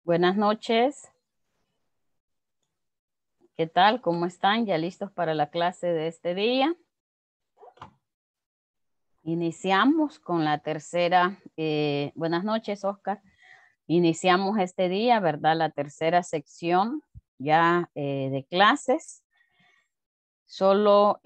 Buenas noches. ¿Qué tal? ¿Cómo están? ¿Ya listos para la clase de este día? Iniciamos con la tercera. Buenas noches, Oscar. Iniciamos este día, ¿verdad? La tercera sección ya de clases. Solo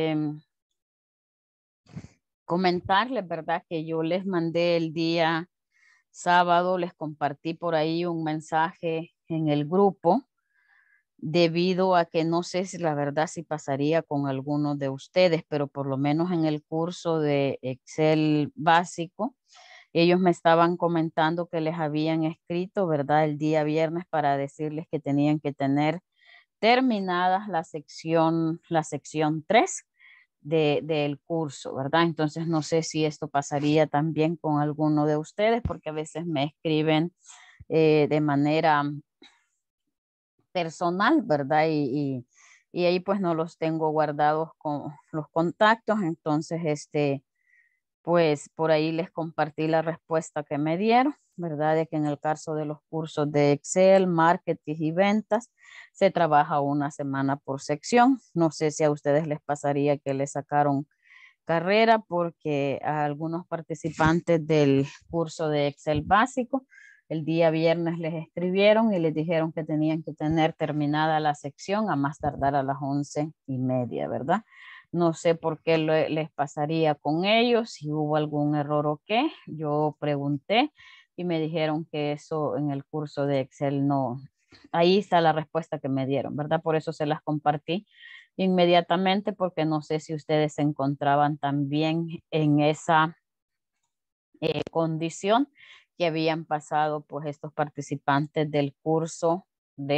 comentarles, ¿verdad? Que yo les mandé el día sábado, les compartí por ahí un mensaje en el grupo debido a que no sé si la verdad si pasaría con algunos de ustedes, pero por lo menos en el curso de Excel básico, ellos me estaban comentando que les habían escrito, ¿verdad? El día viernes para decirles que tenían que tener terminadas la sección 3 del curso, ¿verdad? Entonces no sé si esto pasaría también con alguno de ustedes, porque a veces me escriben de manera personal, ¿verdad? Y ahí pues no los tengo guardados con los contactos, entonces pues por ahí les compartí la respuesta que me dieron, ¿verdad? De que en el caso de los cursos de Excel, marketing y ventas, se trabaja una semana por sección. No sé si a ustedes les pasaría que les sacaron carrera porque a algunos participantes del curso de Excel básico el día viernes les escribieron y les dijeron que tenían que tener terminada la sección a más tardar a las 11:30, ¿verdad? No sé por qué les pasaría con ellos, si hubo algún error o qué. Yo pregunté y me dijeron que eso en el curso de Excel no. Ahí está la respuesta que me dieron, ¿verdad? Por eso se las compartí inmediatamente porque no sé si ustedes se encontraban también en esa condición que habían pasado pues estos participantes del curso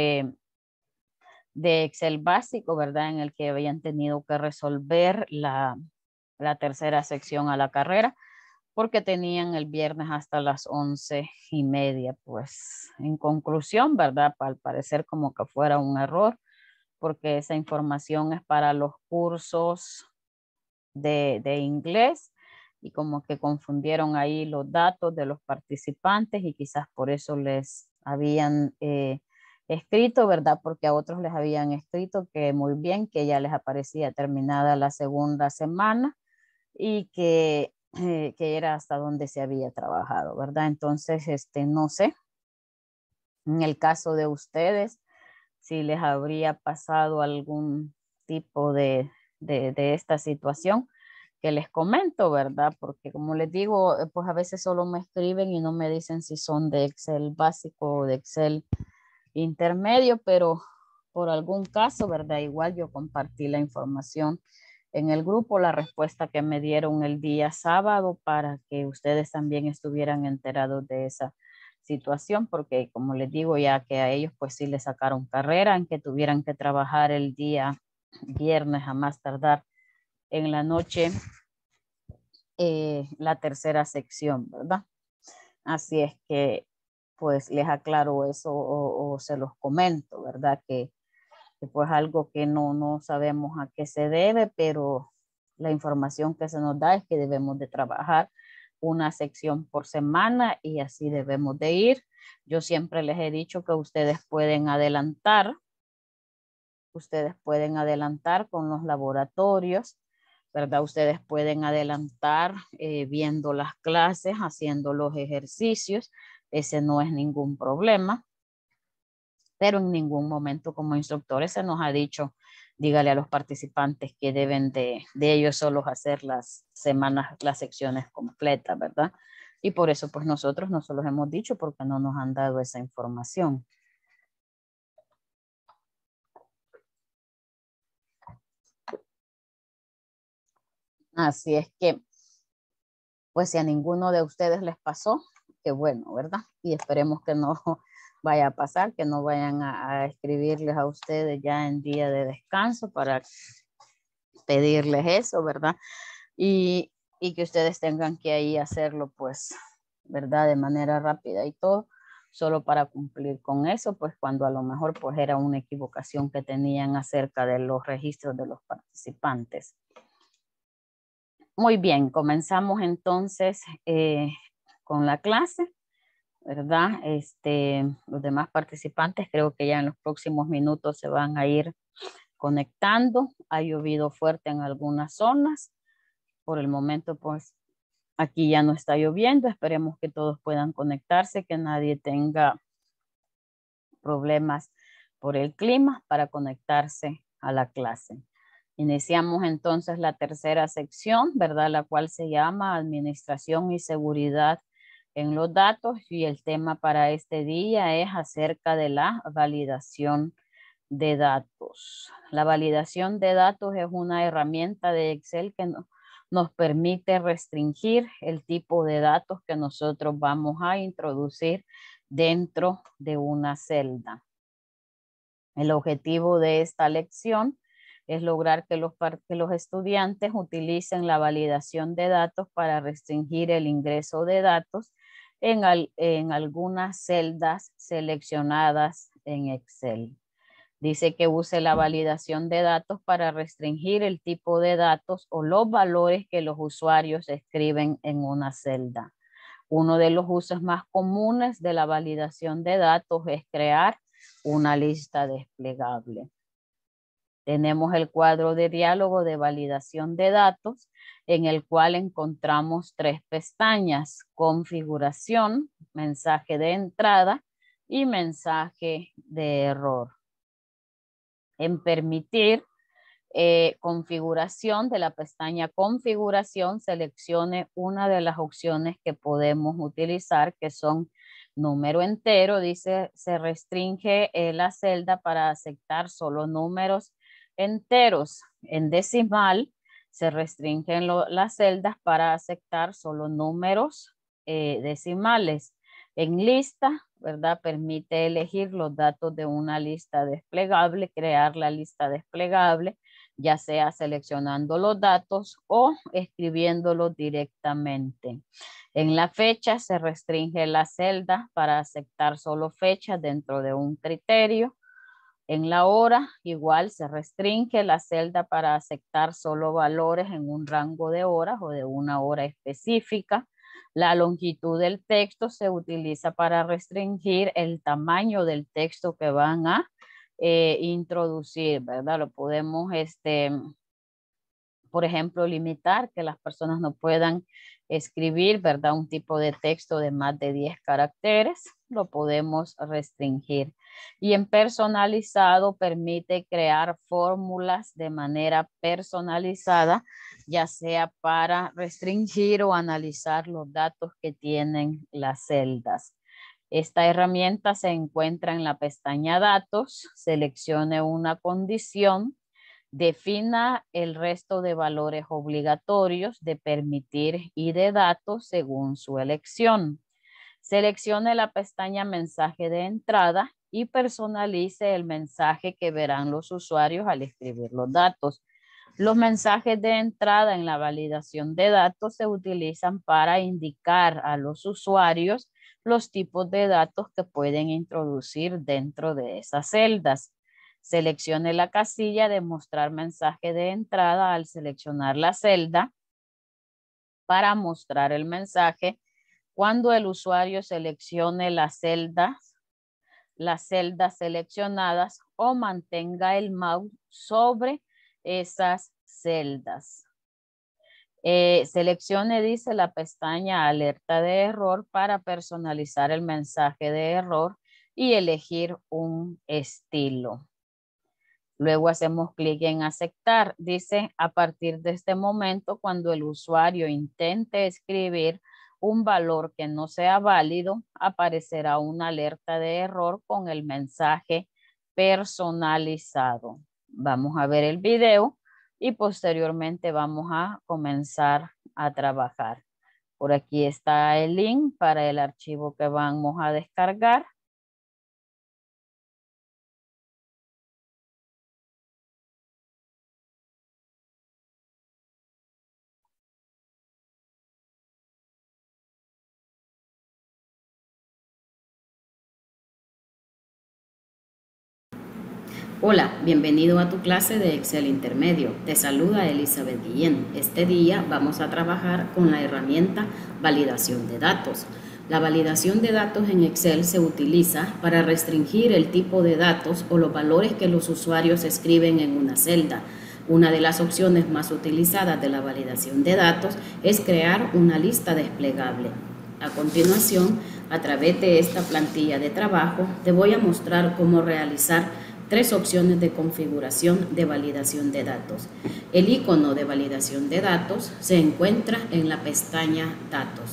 de Excel básico, ¿verdad? En el que habían tenido que resolver la tercera sección a la carrera porque tenían el viernes hasta las 11:30. Pues en conclusión, ¿verdad? Al parecer como que fuera un error porque esa información es para los cursos de inglés y como que confundieron ahí los datos de los participantes y quizás por eso les habían escrito, ¿verdad? Porque a otros les habían escrito que muy bien, que ya les aparecía terminada la segunda semana y que era hasta donde se había trabajado, ¿verdad? Entonces, no sé, en el caso de ustedes, si les habría pasado algún tipo de esta situación que les comento, ¿verdad? Porque como les digo, pues a veces solo me escriben y no me dicen si son de Excel básico o de Excel intermedio, pero por algún caso, ¿verdad? Igual yo compartí la información en el grupo, la respuesta que me dieron el día sábado para que ustedes también estuvieran enterados de esa situación, porque como les digo, ya que a ellos pues sí les sacaron carrera en que tuvieran que trabajar el día viernes a más tardar en la noche la tercera sección, ¿verdad? Así es que pues les aclaro eso o se los comento, ¿verdad? Que pues algo que no sabemos a qué se debe, pero la información que se nos da es que debemos de trabajar una sección por semana y así debemos de ir. Yo siempre les he dicho que ustedes pueden adelantar con los laboratorios, ¿verdad? Ustedes pueden adelantar viendo las clases, haciendo los ejercicios, ese no es ningún problema, pero en ningún momento como instructores se nos ha dicho, dígale a los participantes que deben de ellos solos hacer las semanas, las secciones completas, ¿verdad? Y por eso pues nosotros no se los hemos dicho porque no nos han dado esa información. Así es que, pues si a ninguno de ustedes les pasó, qué bueno, ¿verdad? Y esperemos que no vaya a pasar, que no vayan a escribirles a ustedes ya en día de descanso para pedirles eso, ¿verdad? Y que ustedes tengan que ahí hacerlo, pues, ¿verdad? De manera rápida y todo, solo para cumplir con eso, pues cuando a lo mejor pues era una equivocación que tenían acerca de los registros de los participantes. Muy bien, comenzamos entonces con la clase. ¿verdad? Los demás participantes creo que ya en los próximos minutos se van a ir conectando. Ha llovido fuerte en algunas zonas. Por el momento, pues aquí ya no está lloviendo. Esperemos que todos puedan conectarse, que nadie tenga problemas por el clima para conectarse a la clase. Iniciamos entonces la tercera sección, ¿verdad? La cual se llama Administración y Seguridad en los Datos, y el tema para este día es acerca de la validación de datos. La validación de datos es una herramienta de Excel que nos permite restringir el tipo de datos que nosotros vamos a introducir dentro de una celda. El objetivo de esta lección es lograr que los estudiantes utilicen la validación de datos para restringir el ingreso de datos en algunas celdas seleccionadas en Excel. Dice que use la validación de datos para restringir el tipo de datos o los valores que los usuarios escriben en una celda. Uno de los usos más comunes de la validación de datos es crear una lista desplegable. Tenemos el cuadro de diálogo de validación de datos, en el cual encontramos 3 pestañas: configuración, mensaje de entrada y mensaje de error. En permitir configuración, de la pestaña configuración, seleccione una de las opciones que podemos utilizar, que son número entero. Dice, se restringe la celda para aceptar solo números enteros. En decimal, se restringen las celdas para aceptar solo números decimales. En lista, ¿verdad? Permite elegir los datos de una lista desplegable, crear la lista desplegable, ya sea seleccionando los datos o escribiéndolos directamente. En la fecha se restringe la celda para aceptar solo fechas dentro de un criterio. En la hora, igual se restringe la celda para aceptar solo valores en un rango de horas o de una hora específica. La longitud del texto se utiliza para restringir el tamaño del texto que van a introducir, ¿verdad? Lo podemos, por ejemplo, limitar que las personas no puedan escribir, ¿verdad? Un tipo de texto de más de 10 caracteres, lo podemos restringir. Y en personalizado permite crear fórmulas de manera personalizada, ya sea para restringir o analizar los datos que tienen las celdas. Esta herramienta se encuentra en la pestaña Datos, seleccione una condición, defina el resto de valores obligatorios de permitir y de datos según su elección. Seleccione la pestaña Mensaje de entrada y personalice el mensaje que verán los usuarios al escribir los datos. Los mensajes de entrada en la validación de datos se utilizan para indicar a los usuarios los tipos de datos que pueden introducir dentro de esas celdas. Seleccione la casilla de mostrar mensaje de entrada al seleccionar la celda para mostrar el mensaje cuando el usuario seleccione las celdas seleccionadas o mantenga el mouse sobre esas celdas. Seleccione, dice, la pestaña Alerta de error para personalizar el mensaje de error y elegir un estilo. Luego hacemos clic en aceptar. Dice, a partir de este momento, cuando el usuario intente escribir un valor que no sea válido, aparecerá una alerta de error con el mensaje personalizado. Vamos a ver el video y posteriormente vamos a comenzar a trabajar. Por aquí está el link para el archivo que vamos a descargar. Hola, bienvenido a tu clase de Excel Intermedio. Te saluda Elizabeth Guillén. Este día vamos a trabajar con la herramienta validación de datos. La validación de datos en Excel se utiliza para restringir el tipo de datos o los valores que los usuarios escriben en una celda. Una de las opciones más utilizadas de la validación de datos es crear una lista desplegable. A continuación, a través de esta plantilla de trabajo, te voy a mostrar cómo realizar 3 opciones de configuración de validación de datos. El icono de validación de datos se encuentra en la pestaña Datos.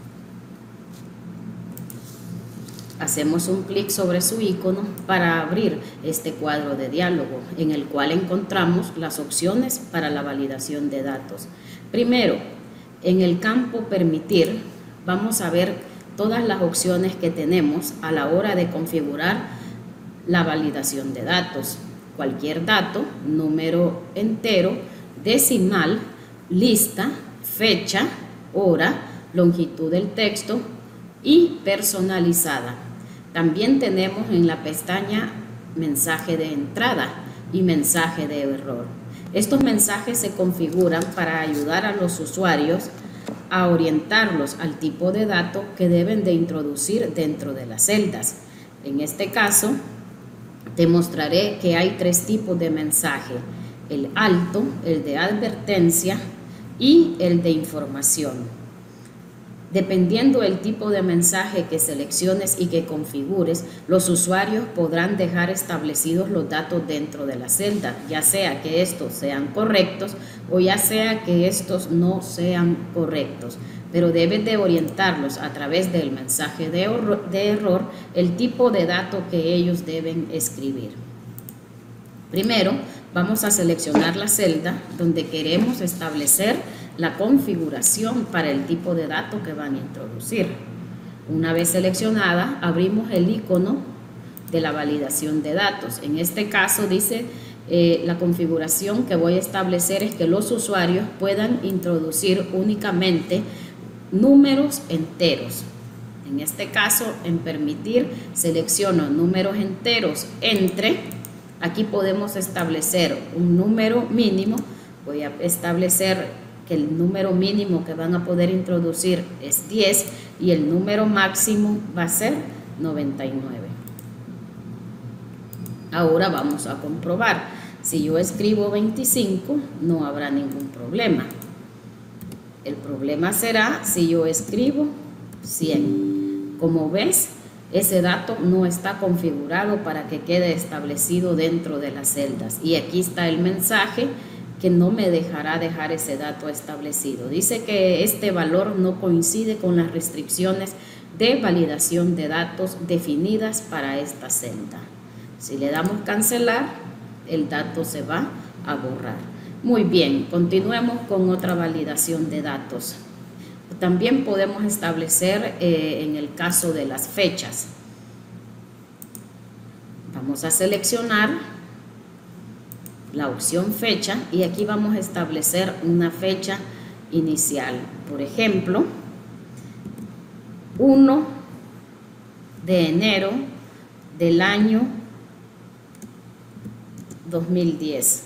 Hacemos un clic sobre su icono para abrir este cuadro de diálogo en el cual encontramos las opciones para la validación de datos. Primero, en el campo Permitir, vamos a ver todas las opciones que tenemos a la hora de configurar la validación de datos. Cualquier dato, número entero, decimal, lista, fecha, hora, longitud del texto y personalizada. También tenemos en la pestaña mensaje de entrada y mensaje de error. Estos mensajes se configuran para ayudar a los usuarios a orientarlos al tipo de dato que deben de introducir dentro de las celdas. En este caso, te mostraré que hay 3 tipos de mensaje: el alto, el de advertencia y el de información. Dependiendo del tipo de mensaje que selecciones y que configures, los usuarios podrán dejar establecidos los datos dentro de la celda, ya sea que estos sean correctos o ya sea que estos no sean correctos, pero debes de orientarlos a través del mensaje de error el tipo de dato que ellos deben escribir. Primero, vamos a seleccionar la celda donde queremos establecer la configuración para el tipo de dato que van a introducir. Una vez seleccionada, abrimos el icono de la validación de datos. En este caso dice la configuración que voy a establecer es que los usuarios puedan introducir únicamente números enteros. En este caso, en Permitir, selecciono números enteros entre. Aquí podemos establecer un número mínimo. Voy a establecer que el número mínimo que van a poder introducir es 10 y el número máximo va a ser 99. Ahora vamos a comprobar. Si yo escribo 25, no habrá ningún problema. El problema será si yo escribo 100. Como ves, ese dato no está configurado para que quede establecido dentro de las celdas. Y aquí está el mensaje que no me dejará dejar ese dato establecido. Dice que este valor no coincide con las restricciones de validación de datos definidas para esta celda. Si le damos cancelar, el dato se va a borrar. Muy bien, continuemos con otra validación de datos. También podemos establecer en el caso de las fechas. Vamos a seleccionar la opción fecha y aquí vamos a establecer una fecha inicial. Por ejemplo, 1 de enero del año 2010.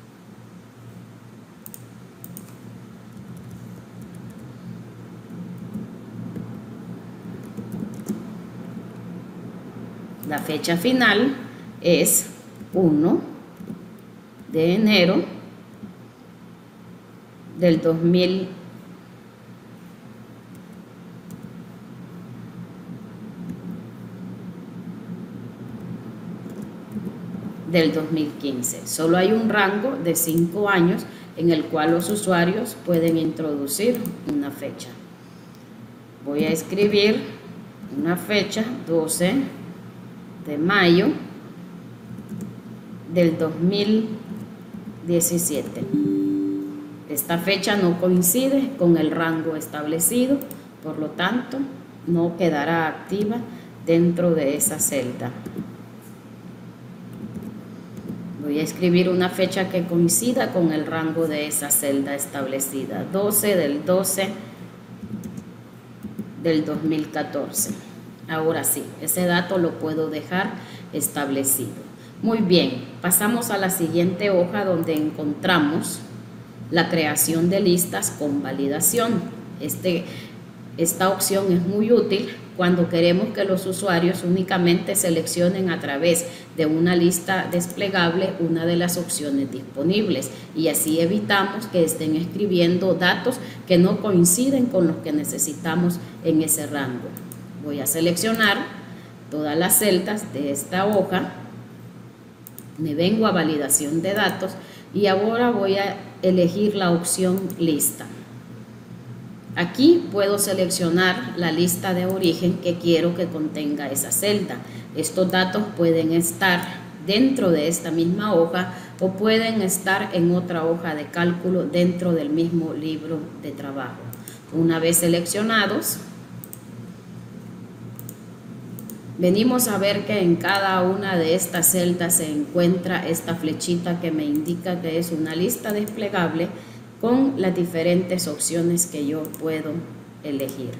La fecha final es 1 de enero del 2015. Solo hay un rango de 5 años en el cual los usuarios pueden introducir una fecha. Voy a escribir una fecha, 12 de mayo del 2017. Esta fecha no coincide con el rango establecido, por lo tanto no quedará activa dentro de esa celda. Voy a escribir una fecha que coincida con el rango de esa celda establecida, 12 del 12 del 2014. Ahora sí, ese dato lo puedo dejar establecido. Muy bien, pasamos a la siguiente hoja donde encontramos la creación de listas con validación. Esta opción es muy útil cuando queremos que los usuarios únicamente seleccionen a través de una lista desplegable una de las opciones disponibles y así evitamos que estén escribiendo datos que no coinciden con los que necesitamos en ese rango. Voy a seleccionar todas las celdas de esta hoja, me vengo a validación de datos y ahora voy a elegir la opción lista. Aquí puedo seleccionar la lista de origen que quiero que contenga esa celda. Estos datos pueden estar dentro de esta misma hoja o pueden estar en otra hoja de cálculo dentro del mismo libro de trabajo. Una vez seleccionados, venimos a ver que en cada una de estas celdas se encuentra esta flechita que me indica que es una lista desplegable con las diferentes opciones que yo puedo elegir.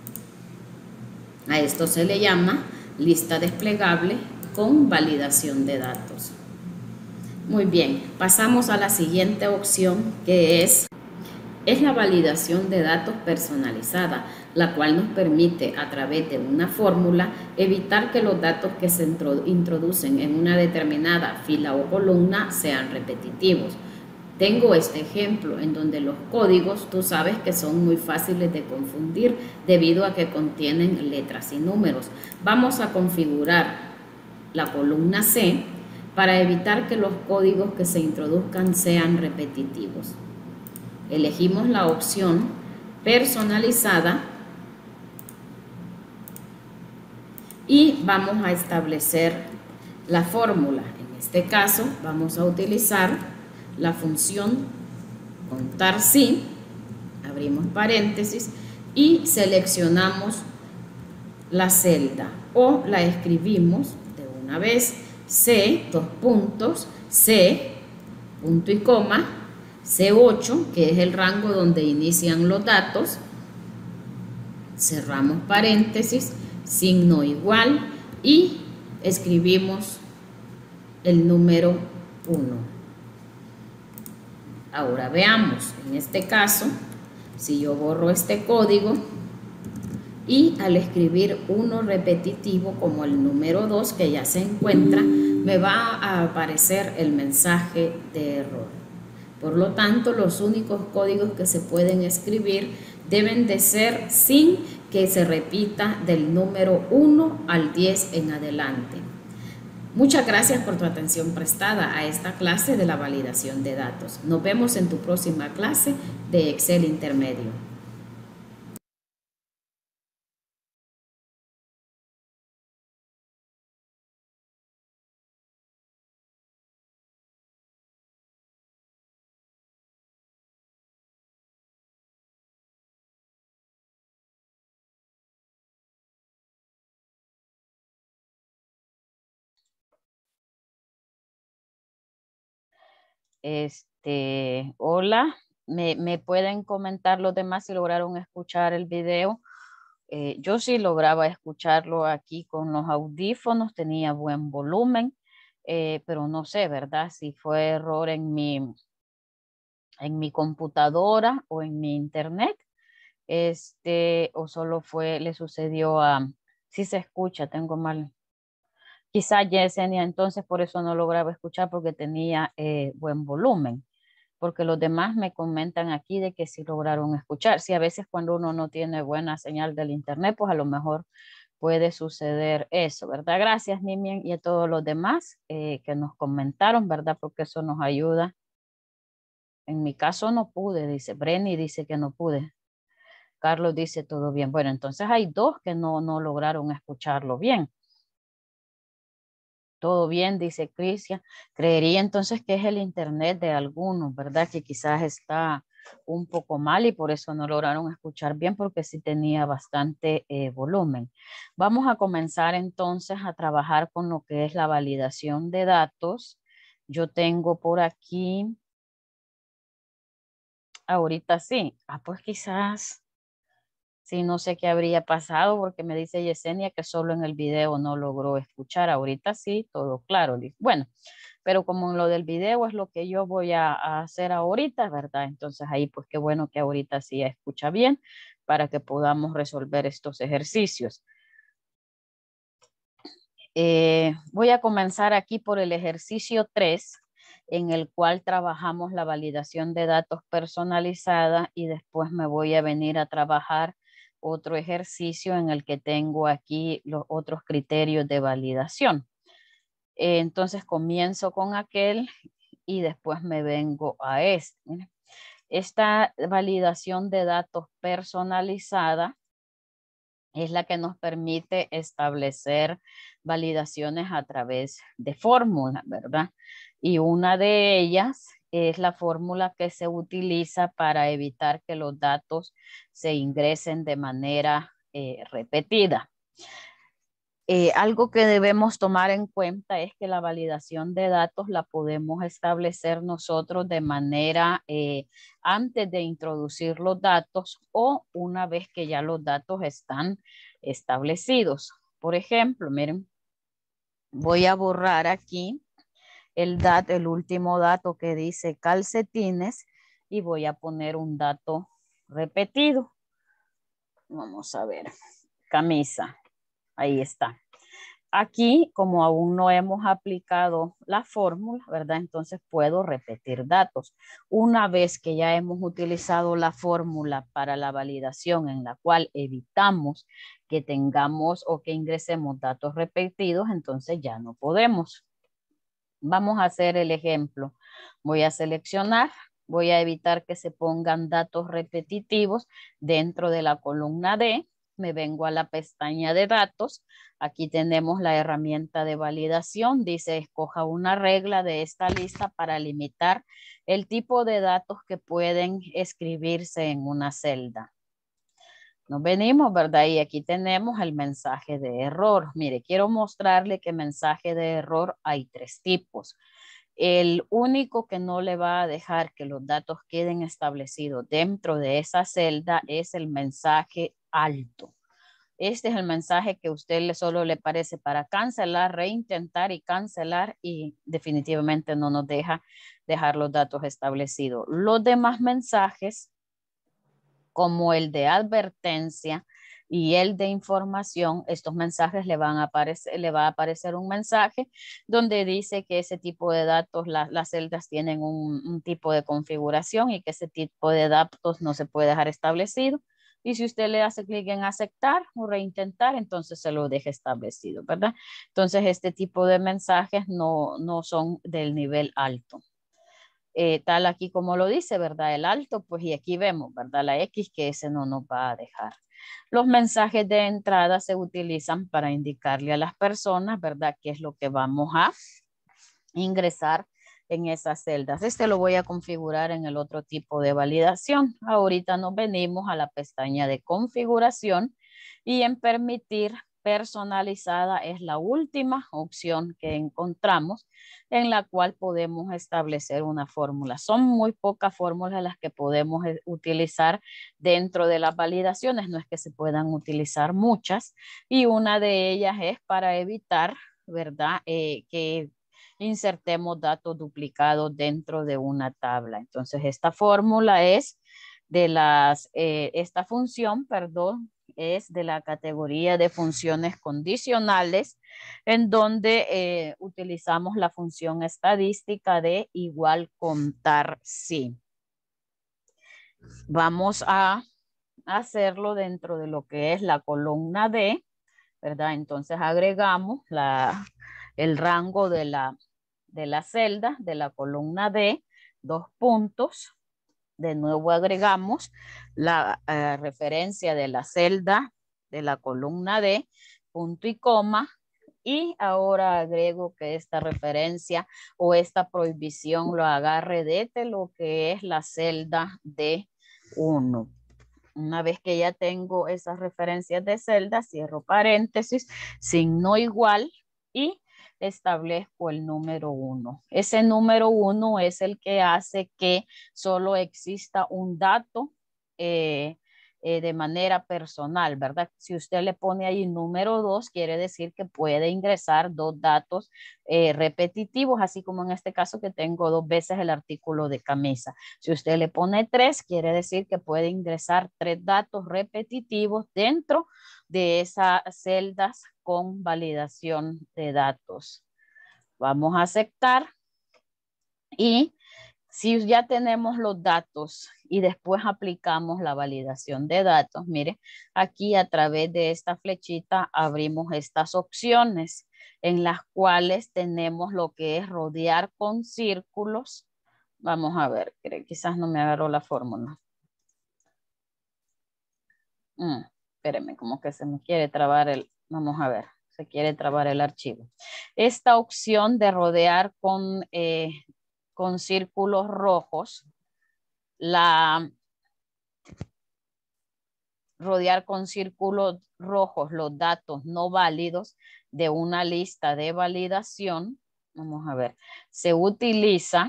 A esto se le llama lista desplegable con validación de datos. Muy bien, pasamos a la siguiente opción que es la validación de datos personalizada, la cual nos permite a través de una fórmula evitar que los datos que se introducen en una determinada fila o columna sean repetitivos. Tengo este ejemplo en donde los códigos tú sabes que son muy fáciles de confundir debido a que contienen letras y números. Vamos a configurar la columna C para evitar que los códigos que se introduzcan sean repetitivos. Elegimos la opción personalizada y vamos a establecer la fórmula. En este caso vamos a utilizar la función contar si, abrimos paréntesis y seleccionamos la celda o la escribimos de una vez, C, dos puntos, C, punto y coma, C8, que es el rango donde inician los datos, cerramos paréntesis, signo igual y escribimos el número 1. Ahora veamos, en este caso, si yo borro este código y al escribir 1 repetitivo como el número 2 que ya se encuentra, me va a aparecer el mensaje de error. Por lo tanto, los únicos códigos que se pueden escribir deben de ser sin que se repita del número 1 al 10 en adelante. Muchas gracias por tu atención prestada a esta clase de la validación de datos. Nos vemos en tu próxima clase de Excel Intermedio. Hola, ¿me pueden comentar los demás si lograron escuchar el video? Yo sí lograba escucharlo aquí con los audífonos, tenía buen volumen, pero no sé, ¿verdad? Si fue error en mi computadora o en mi internet, o solo le sucedió si se escucha, tengo mal. Quizá Yesenia entonces por eso no lograba escuchar porque tenía buen volumen, porque los demás me comentan aquí de que sí lograron escuchar. Si a veces cuando uno no tiene buena señal del internet, pues a lo mejor puede suceder eso, ¿verdad? Gracias, Mimian, y a todos los demás que nos comentaron, ¿verdad? Porque eso nos ayuda. En mi caso no pude, dice Brenny, dice que no pude. Carlos dice todo bien. Bueno, entonces hay dos que no lograron escucharlo bien. Todo bien, dice Cristian. Creería entonces que es el internet de algunos, ¿verdad? Que quizás está un poco mal y por eso no lograron escuchar bien porque sí tenía bastante volumen. Vamos a comenzar entonces a trabajar con lo que es la validación de datos. Yo tengo por aquí, ahorita sí. Pues quizás, sí, no sé qué habría pasado porque me dice Yesenia que solo en el video no logró escuchar. Ahorita sí, todo claro. Bueno, pero como en lo del video es lo que yo voy a hacer ahorita, ¿verdad? Entonces ahí pues qué bueno que ahorita sí escucha bien. para que podamos resolver estos ejercicios. Voy a comenzar aquí por el ejercicio 3, en el cual trabajamos la validación de datos personalizada y después me voy a venir a trabajar otro ejercicio en el que tengo aquí los otros criterios de validación. Entonces comienzo con aquel y después me vengo a este. Esta validación de datos personalizada es la que nos permite establecer validaciones a través de fórmulas, ¿verdad? Y una de ellas es la fórmula que se utiliza para evitar que los datos se ingresen de manera repetida. Algo que debemos tomar en cuenta es que la validación de datos la podemos establecer nosotros de manera antes de introducir los datos o una vez que ya los datos están establecidos. Por ejemplo, miren, voy a borrar aquí el último dato que dice calcetines y voy a poner un dato repetido. Vamos a ver, camisa, ahí está. Aquí, como aún no hemos aplicado la fórmula, ¿verdad? Entonces puedo repetir datos. Una vez que ya hemos utilizado la fórmula para la validación en la cual evitamos que tengamos o que ingresemos datos repetidos, entonces ya no podemos. Vamos a hacer el ejemplo. Voy a seleccionar, voy a evitar que se pongan datos repetitivos dentro de la columna D. Me vengo a la pestaña de datos. Aquí tenemos la herramienta de validación. Dice, escoja una regla de esta lista para limitar el tipo de datos que pueden escribirse en una celda. Nos venimos, ¿verdad? Y aquí tenemos el mensaje de error. Mire, quiero mostrarle que mensaje de error hay 3 tipos. El único que no le va a dejar que los datos queden establecidos dentro de esa celda es el mensaje alto. Este es el mensaje que a usted solo le parece para cancelar, reintentar y cancelar y definitivamente no nos deja dejar los datos establecidos. Los demás mensajes, como el de advertencia y el de información, estos mensajes le va a aparecer un mensaje donde dice que ese tipo de datos, las celdas tienen un tipo de configuración y que ese tipo de datos no se puede dejar establecido. Y si usted le hace clic en aceptar o reintentar, entonces se lo deja establecido, ¿verdad? Entonces este tipo de mensajes no son del nivel alto. Tal aquí como lo dice, ¿verdad? El alto, pues y aquí vemos, ¿verdad? La X que ese no nos va a dejar. Los mensajes de entrada se utilizan para indicarle a las personas, ¿verdad? Qué es lo que vamos a ingresar en esas celdas. Este lo voy a configurar en el otro tipo de validación. Ahorita nos venimos a la pestaña de configuración y en permitir personalizada es la última opción que encontramos en la cual podemos establecer una fórmula. Son muy pocas fórmulas las que podemos utilizar dentro de las validaciones, no es que se puedan utilizar muchas y una de ellas es para evitar, ¿verdad? Que insertemos datos duplicados dentro de una tabla. Entonces esta fórmula es de esta función, perdón, es de la categoría de funciones condicionales, en donde utilizamos la función estadística de igual contar si. Vamos a hacerlo dentro de lo que es la columna D, ¿verdad? Entonces agregamos el rango de la celda, de la columna D, 2 puntos. De nuevo agregamos la referencia de la celda de la columna D, punto y coma, y ahora agrego que esta referencia o esta prohibición lo agarre desde lo que es la celda D1. Una vez que ya tengo esas referencias de celda, cierro paréntesis, signo igual y establezco el número 1. Ese número 1 es el que hace que solo exista un dato de manera personal, ¿verdad? Si usted le pone ahí número 2, quiere decir que puede ingresar 2 datos repetitivos, así como en este caso que tengo 2 veces el artículo de camisa. Si usted le pone 3, quiere decir que puede ingresar 3 datos repetitivos dentro de esas celdas con validación de datos. Vamos a aceptar y si ya tenemos los datos y después aplicamos la validación de datos, mire, aquí a través de esta flechita abrimos estas opciones en las cuales tenemos lo que es rodear con círculos. Vamos a ver, quizás no me agarró la fórmula. Espérenme, como que se me quiere trabar vamos a ver, se quiere trabar el archivo. Esta opción de rodear con círculos rojos, rodear con círculos rojos los datos no válidos de una lista de validación, vamos a ver, se utiliza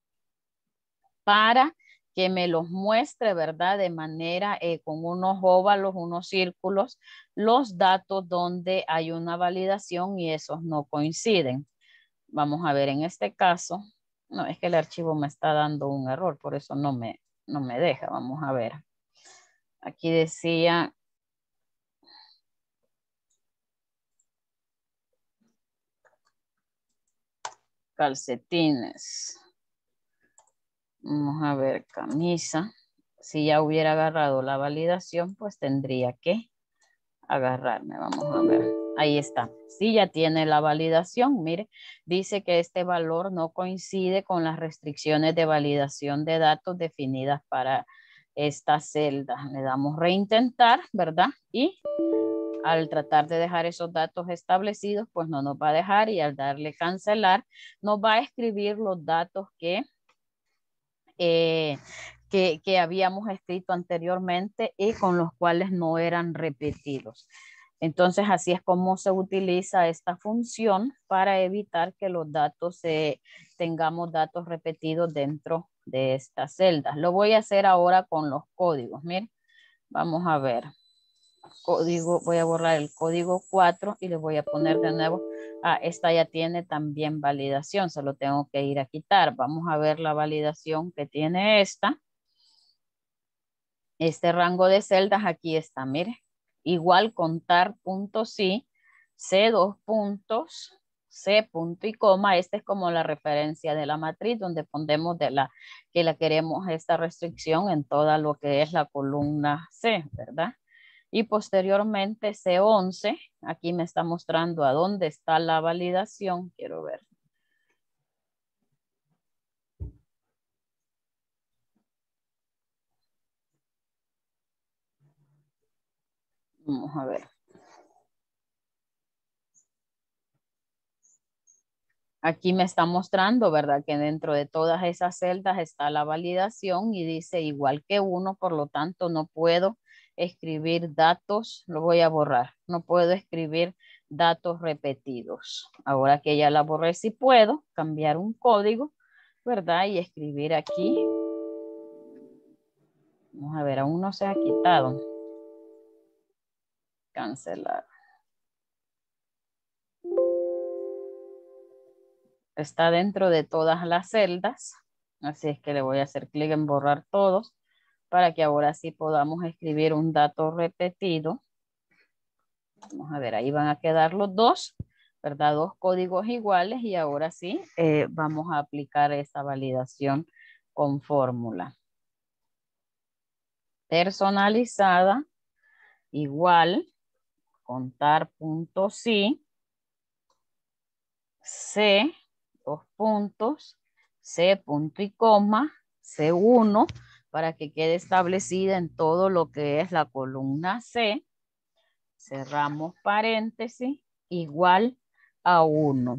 para que me los muestre, ¿verdad? De manera con unos óvalos, unos círculos, los datos donde hay una validación y esos no coinciden. Vamos a ver, en este caso, no, es que el archivo me está dando un error, por eso no me deja. Vamos a ver. Aquí decía calcetines. Vamos a ver, camisa. Si ya hubiera agarrado la validación, pues tendría que agarrarme. Vamos a ver. Ahí está. Sí, ya tiene la validación. Mire, dice que este valor no coincide con las restricciones de validación de datos definidas para esta celda. Le damos reintentar, ¿verdad? Y al tratar de dejar esos datos establecidos, pues no nos va a dejar, y al darle cancelar, nos va a escribir los datos que habíamos escrito anteriormente y con los cuales no eran repetidos. Entonces, así es como se utiliza esta función para evitar que los datos tengamos datos repetidos dentro de estas celdas. Lo voy a hacer ahora con los códigos. Miren, vamos a ver. Código, voy a borrar el código 4 y le voy a poner de nuevo. Esta ya tiene también validación, solo tengo que ir a quitar. Vamos a ver la validación que tiene esta. Este rango de celdas aquí está, mire. Igual contar punto sí, C 2 puntos, C punto y coma. Esta es como la referencia de la matriz donde pondremos que la queremos esta restricción en toda lo que es la columna C, ¿verdad? Y posteriormente C11, aquí me está mostrando a dónde está la validación. Quiero ver. Vamos a ver. Aquí me está mostrando, ¿verdad? Que dentro de todas esas celdas está la validación y dice igual que 1, por lo tanto no puedo escribir datos, lo voy a borrar, no puedo escribir datos repetidos. Ahora que ya la borré, sí puedo cambiar un código, ¿verdad? Y escribir aquí. Vamos a ver, aún no se ha quitado. Cancelar. Está dentro de todas las celdas, así es que le voy a hacer clic en borrar todos para que ahora sí podamos escribir un dato repetido. Vamos a ver, ahí van a quedar los dos, ¿verdad? Dos códigos iguales y ahora sí vamos a aplicar esta validación con fórmula. Personalizada igual contar punto sí, C, 2 puntos, C punto y coma, C1, para que quede establecida en todo lo que es la columna C. Cerramos paréntesis, igual a 1.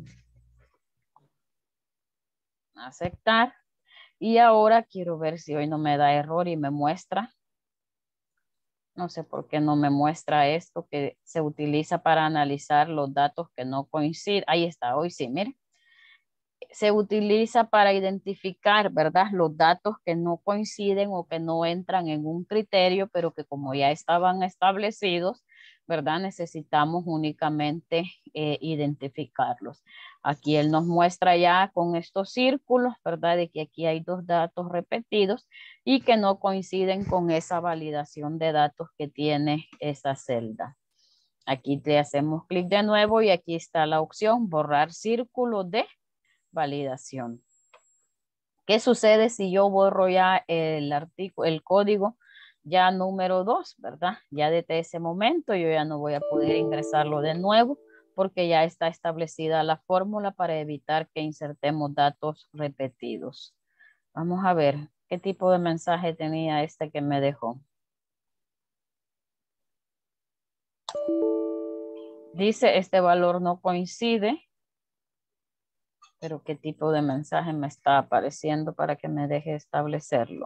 Aceptar. Y ahora quiero ver si hoy no me da error y me muestra. No sé por qué no me muestra esto que se utiliza para analizar los datos que no coinciden. Ahí está, hoy sí, mire. se utiliza para identificar, ¿verdad? Los datos que no coinciden o que no entran en un criterio, pero que como ya estaban establecidos, ¿verdad? Necesitamos únicamente identificarlos. Aquí él nos muestra ya con estos círculos, ¿verdad? De que aquí hay dos datos repetidos y que no coinciden con esa validación de datos que tiene esa celda. Aquí le hacemos clic de nuevo y aquí está la opción borrar círculo de validación. ¿Qué sucede si yo borro ya el artículo, el código ya número 2, ¿verdad? Ya desde ese momento yo ya no voy a poder ingresarlo de nuevo porque ya está establecida la fórmula para evitar que insertemos datos repetidos. Vamos a ver qué tipo de mensaje tenía este que me dejó. Dice, este valor no coincide, pero qué tipo de mensaje me está apareciendo para que me deje establecerlo.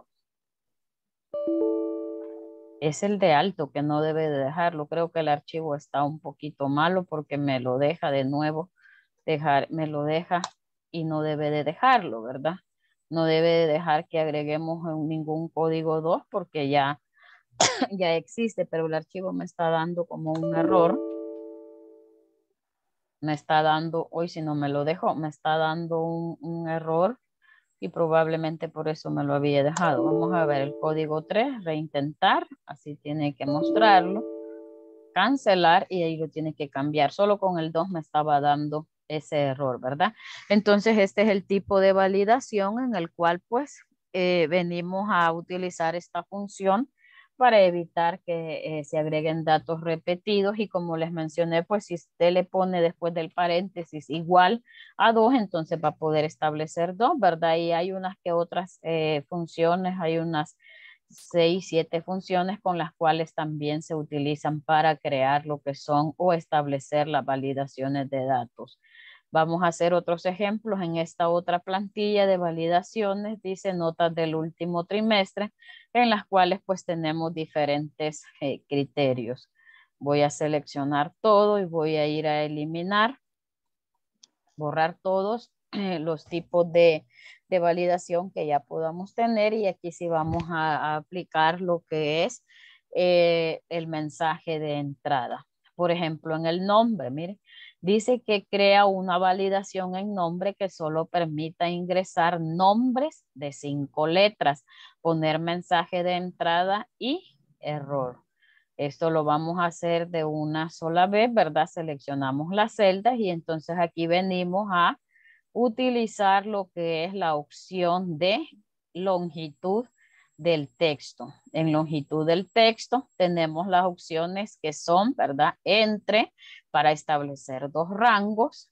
Es el de alto que no debe de dejarlo. Creo que el archivo está un poquito malo porque me lo deja de nuevo, me lo deja y no debe de dejarlo, ¿verdad? No debe de dejar que agreguemos ningún código 2 porque ya, ya existe, pero el archivo me está dando como un error. Me está dando, hoy si no me lo dejo, me está dando un error y probablemente por eso me lo había dejado. Vamos a ver el código 3, reintentar, así tiene que mostrarlo, cancelar y ahí lo tiene que cambiar. Solo con el 2 me estaba dando ese error, ¿verdad? Entonces este es el tipo de validación en el cual pues venimos a utilizar esta función para evitar que se agreguen datos repetidos y como les mencioné, pues si usted le pone después del paréntesis igual a 2, entonces va a poder establecer 2, ¿verdad? Y hay unas que otras funciones, hay unas 6, 7 funciones con las cuales también se utilizan para crear lo que son o establecer las validaciones de datos. Vamos a hacer otros ejemplos en esta otra plantilla de validaciones, dice notas del último trimestre, en las cuales pues tenemos diferentes criterios. Voy a seleccionar todo y voy a ir a eliminar, borrar todos los tipos de validación que ya podamos tener y aquí sí vamos a aplicar lo que es el mensaje de entrada. Por ejemplo, en el nombre, mire, dice que crea una validación en nombre que solo permita ingresar nombres de 5 letras, poner mensaje de entrada y error. Esto lo vamos a hacer de una sola vez, ¿verdad? Seleccionamos las celdas y entonces aquí venimos a utilizar lo que es la opción de longitud del texto. En longitud del texto tenemos las opciones que son, ¿verdad? Entre para establecer dos rangos.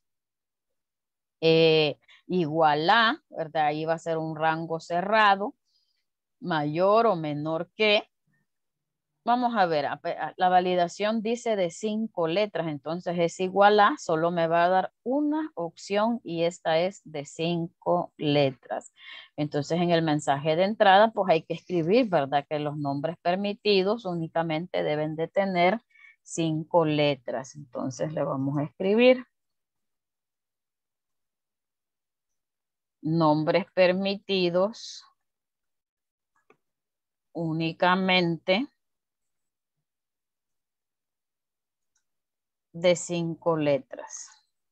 Igual a, ¿verdad? Ahí va a ser un rango cerrado, mayor o menor que. Vamos a ver, la validación dice de 5 letras, entonces es igual a, solo me va a dar una opción y esta es de 5 letras. Entonces en el mensaje de entrada pues hay que escribir, ¿verdad? Que los nombres permitidos únicamente deben de tener 5 letras. Entonces le vamos a escribir nombres permitidos únicamente de 5 letras.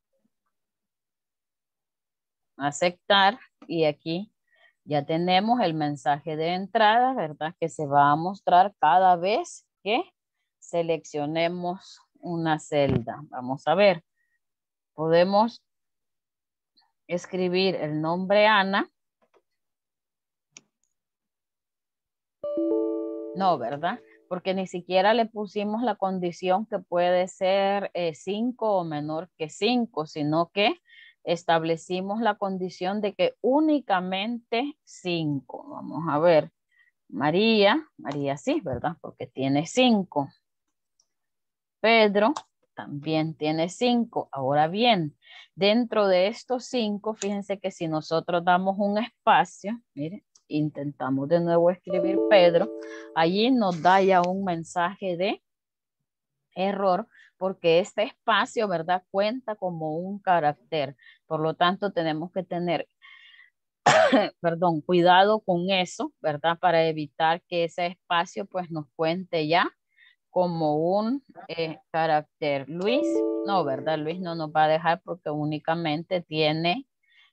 Aceptar y aquí ya tenemos el mensaje de entrada, ¿verdad? Que se va a mostrar cada vez que seleccionemos una celda. Vamos a ver, podemos escribir el nombre Ana. No, ¿verdad? Porque ni siquiera le pusimos la condición que puede ser 5 o menor que 5, sino que establecimos la condición de que únicamente 5. Vamos a ver. María sí, ¿verdad? Porque tiene 5. Pedro también tiene 5. Ahora bien, dentro de estos 5, fíjense que si nosotros damos un espacio, miren, intentamos de nuevo escribir Pedro, allí nos da ya un mensaje de error porque este espacio, ¿verdad? Cuenta como un carácter. Por lo tanto, tenemos que tener, perdón, cuidado con eso, ¿verdad? Para evitar que ese espacio pues nos cuente ya como un carácter. Luis, no, ¿verdad? Luis no nos va a dejar porque únicamente tiene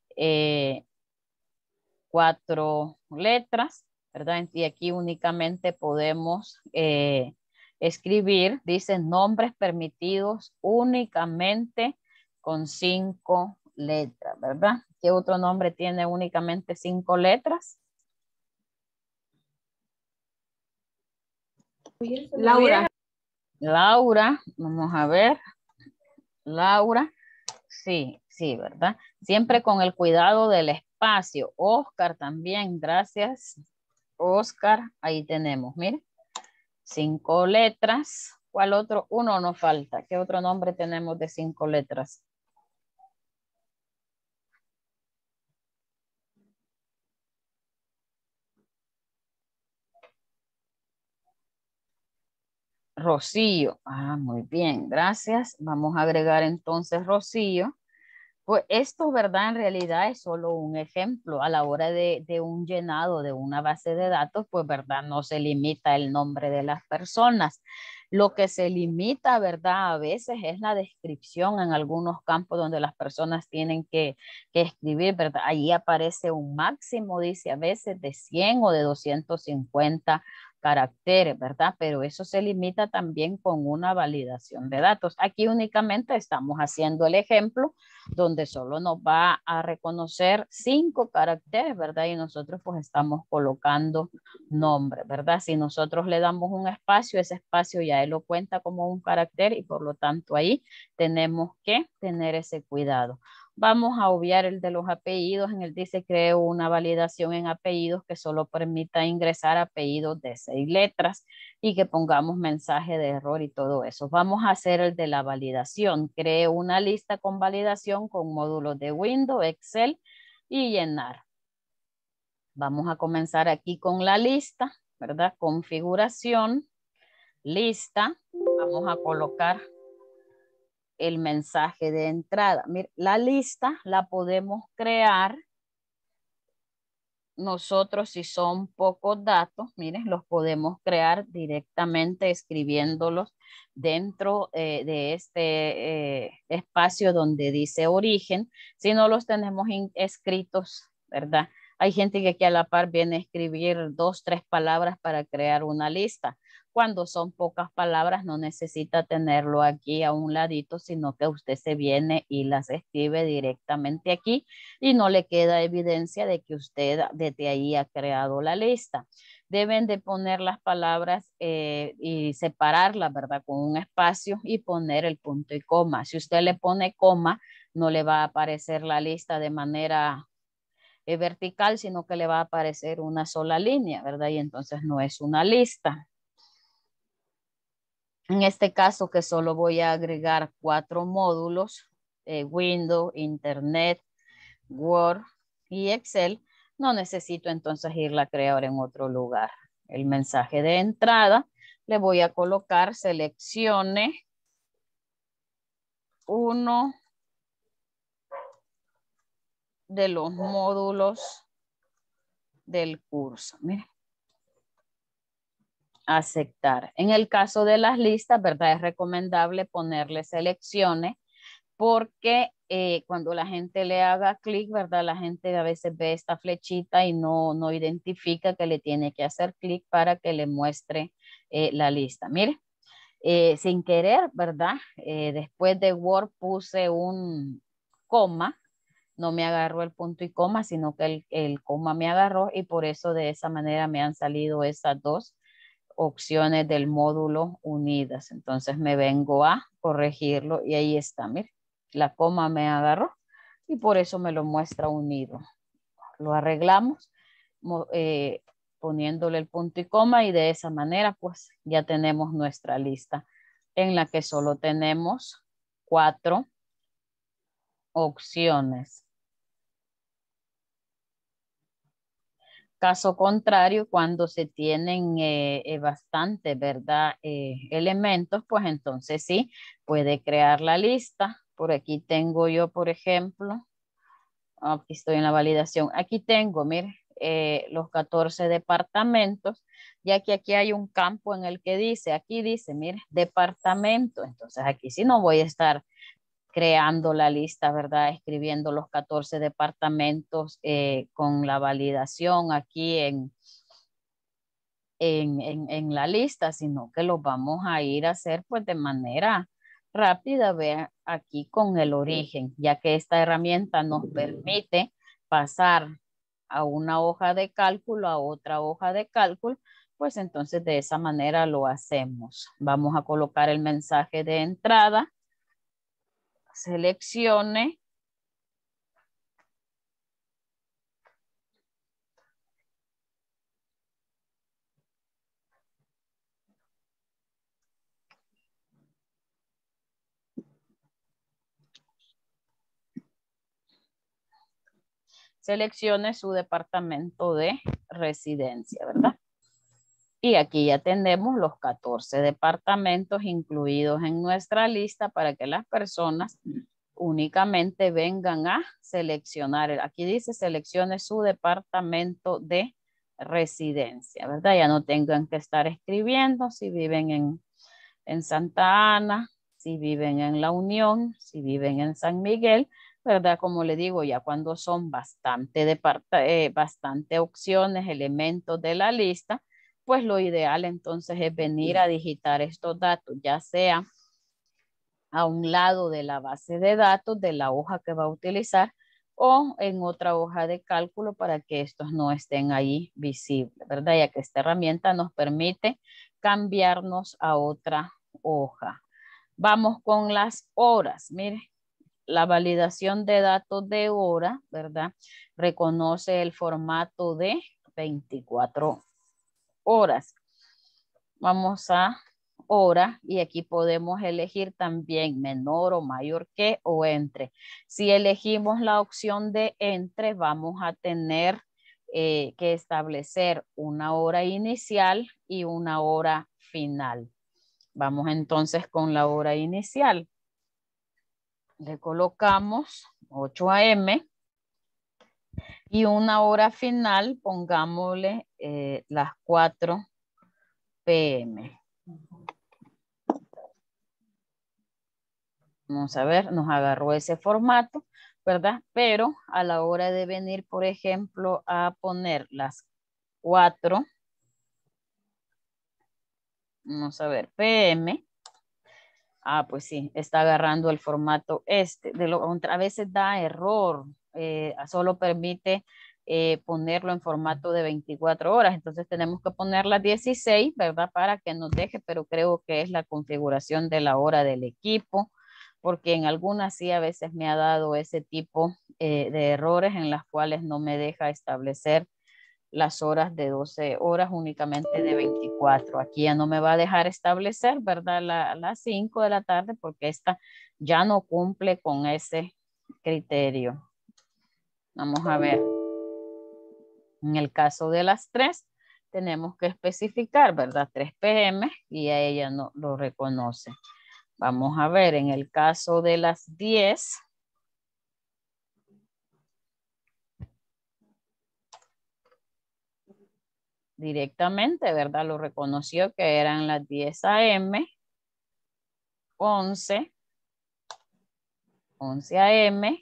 4 letras, ¿verdad? Y aquí únicamente podemos escribir, dice nombres permitidos únicamente con 5 letras, ¿verdad? ¿Qué otro nombre tiene únicamente 5 letras? Laura. Laura, vamos a ver. Laura, sí, sí, ¿verdad? Siempre con el cuidado del espacio. Oscar también, gracias. Oscar, ahí tenemos, mire. 5 letras. ¿Cuál otro? Uno nos falta. ¿Qué otro nombre tenemos de 5 letras? Rocío. Ah, muy bien, gracias. Vamos a agregar entonces Rocío. Pues esto, ¿verdad? En realidad es solo un ejemplo. A la hora de un llenado de una base de datos, pues, ¿verdad? No se limita el nombre de las personas. Lo que se limita, ¿verdad? A veces es la descripción en algunos campos donde las personas tienen que escribir, ¿verdad? Allí aparece un máximo, dice a veces, de 100 o de 250 caracteres, ¿verdad? Pero eso se limita también con una validación de datos. Aquí únicamente estamos haciendo el ejemplo donde solo nos va a reconocer 5 caracteres, ¿verdad? Y nosotros pues estamos colocando nombre, ¿verdad? Si nosotros le damos un espacio, ese espacio ya él lo cuenta como un carácter y por lo tanto ahí tenemos que tener ese cuidado. Vamos a obviar el de los apellidos. En el dice creo una validación en apellidos que solo permita ingresar apellidos de 6 letras y que pongamos mensaje de error y todo eso. Vamos a hacer el de la validación. Creo una lista con validación con módulos de Windows, Excel y llenar. Vamos a comenzar aquí con la lista, ¿verdad? Configuración, lista. Vamos a colocar el mensaje de entrada. Mira, la lista la podemos crear nosotros si son pocos datos, miren, los podemos crear directamente escribiéndolos dentro de este espacio donde dice origen. Si no los tenemos escritos, ¿verdad? Hay gente que aquí a la par viene a escribir 2, 3 palabras para crear una lista. Cuando son pocas palabras no necesita tenerlo aquí a un ladito, sino que usted se viene y las escribe directamente aquí y no le queda evidencia de que usted desde ahí ha creado la lista. Deben de poner las palabras y separarlas, ¿verdad? Con un espacio y poner el punto y coma. Si usted le pone coma, no le va a aparecer la lista de manera vertical, sino que le va a aparecer una sola línea, ¿verdad? Y entonces no es una lista. En este caso que solo voy a agregar 4 módulos, Windows, Internet, Word y Excel, no necesito entonces irla a crear en otro lugar. El mensaje de entrada, le voy a colocar seleccione uno de los módulos del curso. Miren. Aceptar. En el caso de las listas, ¿verdad? Es recomendable ponerle selecciones porque cuando la gente le haga clic, ¿verdad? La gente a veces ve esta flechita y no identifica que le tiene que hacer clic para que le muestre la lista. Mire, sin querer, ¿verdad? Después de Word puse un coma, no me agarró el punto y coma, sino que el coma me agarró y por eso de esa manera me han salido esas 2 opciones del módulo unidas. Entonces me vengo a corregirlo y ahí está, mire, la coma me agarró y por eso me lo muestra unido. Lo arreglamos poniéndole el punto y coma y de esa manera pues ya tenemos nuestra lista en la que solo tenemos 4 opciones. Caso contrario, cuando se tienen bastante, ¿verdad? Elementos, pues entonces sí, puede crear la lista. Por aquí tengo yo, por ejemplo, aquí estoy en la validación. Aquí tengo, mire, los 14 departamentos, ya que aquí hay un campo en el que dice, aquí dice, mire, departamento. Entonces aquí sí no voy a estar creando la lista, ¿verdad? Escribiendo los 14 departamentos con la validación aquí en la lista, sino que los vamos a ir a hacer pues de manera rápida, vean aquí con el origen, ya que esta herramienta nos permite pasar a una hoja de cálculo, a otra hoja de cálculo, pues entonces de esa manera lo hacemos. Vamos a colocar el mensaje de entrada, seleccione. Seleccione su departamento de residencia, ¿verdad? Y aquí ya tenemos los 14 departamentos incluidos en nuestra lista para que las personas únicamente vengan a seleccionar. Aquí dice seleccione su departamento de residencia, ¿verdad? Ya no tengan que estar escribiendo si viven en Santa Ana, si viven en La Unión, si viven en San Miguel, ¿verdad? Como le digo, ya cuando son bastante opciones, elementos de la lista, pues lo ideal entonces es venir a digitar estos datos, ya sea a un lado de la base de datos de la hoja que va a utilizar o en otra hoja de cálculo para que estos no estén ahí visibles, ¿verdad? Ya que esta herramienta nos permite cambiarnos a otra hoja. Vamos con las horas. Mire, la validación de datos de hora, ¿verdad? Reconoce el formato de 24 horas. Vamos a hora y aquí podemos elegir también menor o mayor que o entre. Si elegimos la opción de entre, vamos a tener que establecer una hora inicial y una hora final. Vamos entonces con la hora inicial. Le colocamos 8 a.m. y una hora final, pongámosle las 4 p.m. Vamos a ver, nos agarró ese formato, ¿verdad? Pero a la hora de venir, por ejemplo, a poner las 4, vamos a ver, p.m. Ah, pues sí, está agarrando el formato este. A veces da error, solo permite ponerlo en formato de 24 horas. Entonces tenemos que poner las 16, ¿verdad? Para que nos deje, pero creo que es la configuración de la hora del equipo, porque en algunas sí a veces me ha dado ese tipo de errores en las cuales no me deja establecer las horas de 12 horas, únicamente de 24. Aquí ya no me va a dejar establecer, ¿verdad? Las 5 de la tarde porque esta ya no cumple con ese criterio. Vamos a ver. En el caso de las 3, tenemos que especificar, ¿verdad? 3 p.m. y a ella no lo reconoce. Vamos a ver, en el caso de las 10, directamente, ¿verdad? Lo reconoció que eran las 10 a.m., 11 a.m.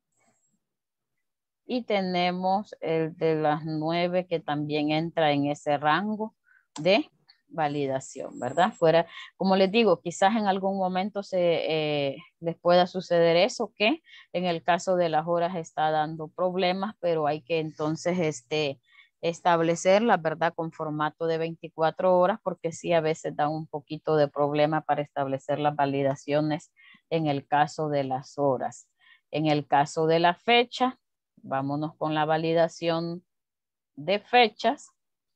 y tenemos el de las 9 que también entra en ese rango de validación, ¿verdad? Fuera, como les digo, quizás en algún momento les pueda suceder eso, que en el caso de las horas está dando problemas, pero hay que entonces establecerlas, ¿verdad? Con formato de 24 horas, porque sí a veces da un poquito de problema para establecer las validaciones en el caso de las horas. En el caso de la fecha, vámonos con la validación de fechas.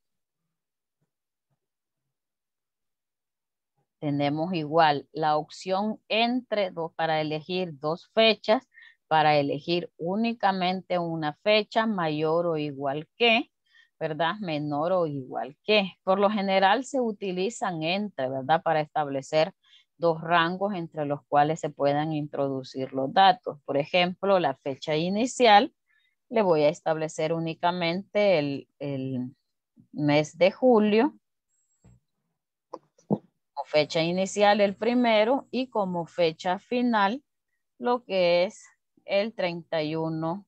Tenemos igual la opción entre dos para elegir dos fechas, para elegir únicamente una fecha mayor o igual que, ¿verdad? Menor o igual que. Por lo general se utilizan entre, ¿verdad? Para establecer dos rangos entre los cuales se puedan introducir los datos. Por ejemplo, la fecha inicial, le voy a establecer únicamente el mes de julio, como fecha inicial el primero y como fecha final lo que es el 31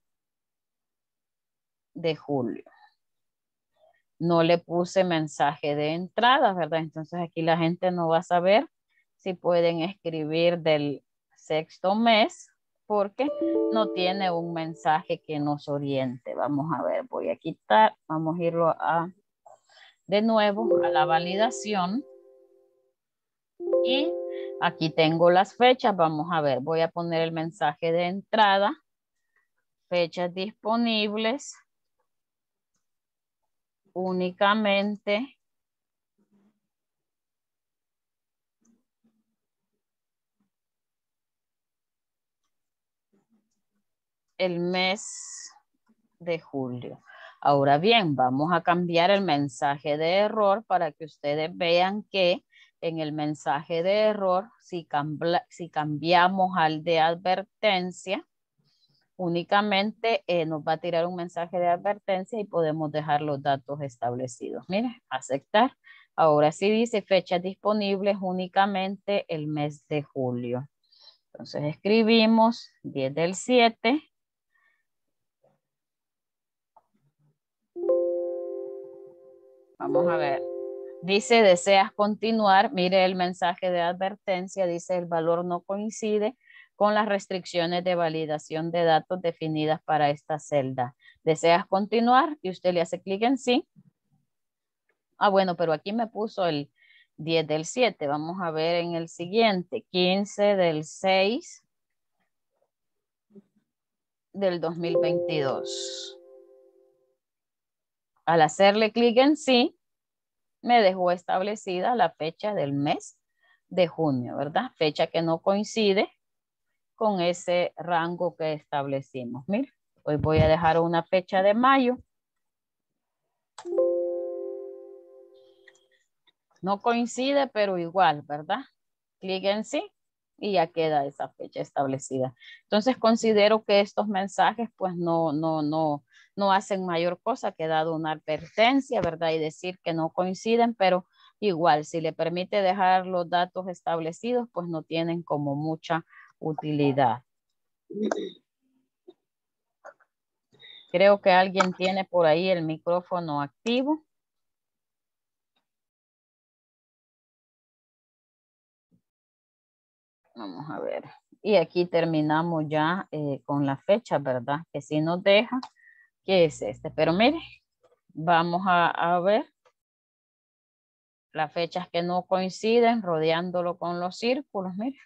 de julio. No le puse mensaje de entrada, ¿verdad? Entonces aquí la gente no va a saber si pueden escribir del sexto mes porque no tiene un mensaje que nos oriente. Vamos a ver, voy a quitar, vamos a irlo de nuevo a la validación. Y aquí tengo las fechas, vamos a ver, voy a poner el mensaje de entrada, fechas disponibles, únicamente el mes de julio. Ahora bien, vamos a cambiar el mensaje de error para que ustedes vean que en el mensaje de error, si cambiamos al de advertencia, únicamente nos va a tirar un mensaje de advertencia y podemos dejar los datos establecidos. Mire, aceptar. Ahora sí dice fechas disponibles únicamente el mes de julio. Entonces escribimos 10 del 7. Vamos a ver. Dice, ¿deseas continuar? Mire el mensaje de advertencia. Dice, el valor no coincide con las restricciones de validación de datos definidas para esta celda. ¿Deseas continuar? Y usted le hace clic en sí. Ah, bueno, pero aquí me puso el 10 del 7. Vamos a ver en el siguiente. 15 del 6 del 2022. Al hacerle clic en sí, me dejó establecida la fecha del mes de junio, ¿verdad? Fecha que no coincide con ese rango que establecimos. Mire, hoy voy a dejar una fecha de mayo. No coincide, pero igual, ¿verdad? Clic en sí y ya queda esa fecha establecida. Entonces considero que estos mensajes pues no hacen mayor cosa que dado una advertencia, ¿verdad? Y decir que no coinciden, pero igual si le permite dejar los datos establecidos pues no tienen como mucha utilidad. Creo que alguien tiene por ahí el micrófono activo. Vamos a ver. Y aquí terminamos ya con la fecha, ¿verdad? Que sí nos deja, que es este. Pero mire, vamos a ver las fechas que no coinciden, rodeándolo con los círculos, mire.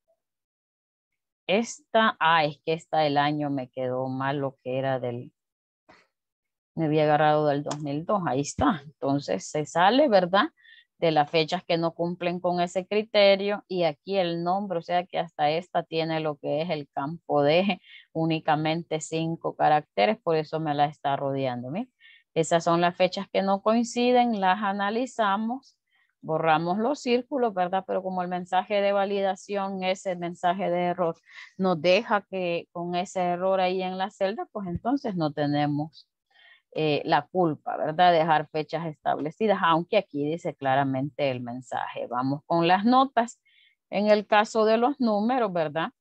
Esta, es que esta el año me quedó mal lo que era me había agarrado del 2002, ahí está. Entonces se sale, ¿verdad? De las fechas que no cumplen con ese criterio y aquí el nombre, o sea que hasta esta tiene lo que es el campo de únicamente 5 caracteres, por eso me la está rodeando. ¿Mire? Esas son las fechas que no coinciden, las analizamos, borramos los círculos, ¿verdad? Pero como el mensaje de validación, ese mensaje de error nos deja que con ese error ahí en la celda, pues entonces no tenemos la culpa, ¿verdad? Dejar fechas establecidas, aunque aquí dice claramente el mensaje. Vamos con las notas. En el caso de los números, ¿verdad?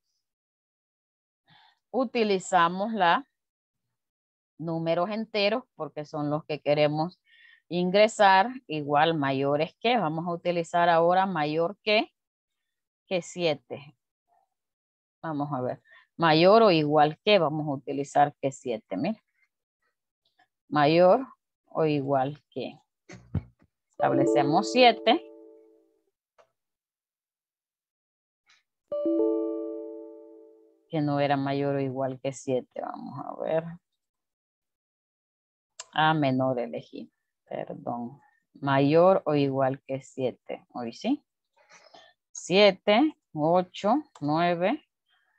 Utilizamos números enteros porque son los que queremos ingresar, igual mayores que, vamos a utilizar ahora mayor que 7. Vamos a ver, mayor o igual que, vamos a utilizar que 7, mira. Mayor o igual que. Establecemos 7. Que no era mayor o igual que 7. Vamos a ver. Menor elegí. Perdón. Mayor o igual que 7. Hoy sí. 7, 8, 9,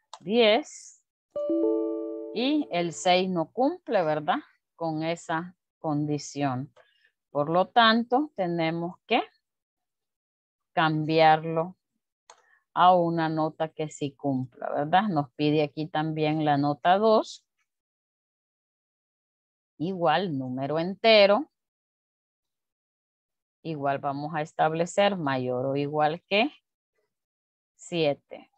10. Y el 6 no cumple, ¿verdad? Con esa condición. Por lo tanto, tenemos que cambiarlo a una nota que sí cumpla, ¿verdad? Nos pide aquí también la nota 2. Igual, número entero. Igual vamos a establecer mayor o igual que 7.